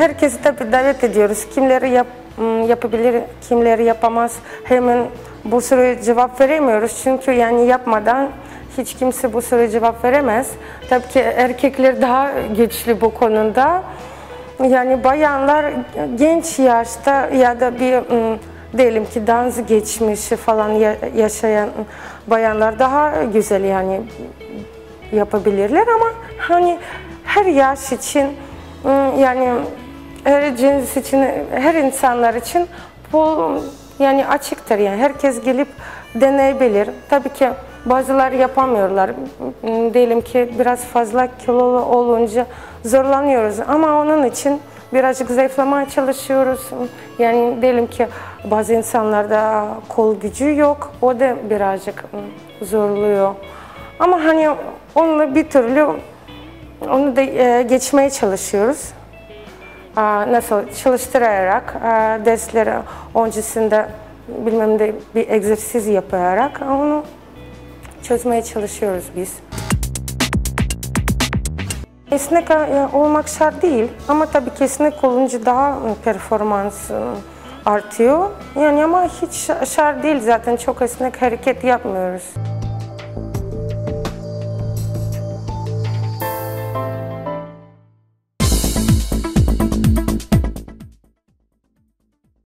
herkesi tabii davet ediyoruz. Kimleri yapabilir, kimleri yapamaz. Hemen bu soruya cevap veremiyoruz. Çünkü yani yapmadan hiç kimse bu soruya cevap veremez. Tabii ki erkekler daha güçlü bu konuda. Yani bayanlar genç yaşta ya da bir diyelim ki dans geçmişi falan yaşayan bayanlar daha güzel yani yapabilirler ama hani her yaş için yani her cins için, her insanlar için bu yani açıktır yani herkes gelip deneyebilir. Tabii ki bazıları yapamıyorlar. Diyelim ki biraz fazla kilolu olunca zorlanıyoruz ama onun için birazcık zayıflamaya çalışıyoruz. Yani diyelim ki bazı insanlarda kol gücü yok, o da birazcık zorluyor. Ama hani onunla bir türlü onu da geçmeye çalışıyoruz. Nasıl çalıştırarak, dersleri öncesinde bilmem de bir egzersiz yaparak onu çözmeye çalışıyoruz biz. Esnek olmak şart değil ama tabii ki esnek olunca daha performans artıyor. Yani ama hiç şart değil zaten çok esnek hareket yapmıyoruz.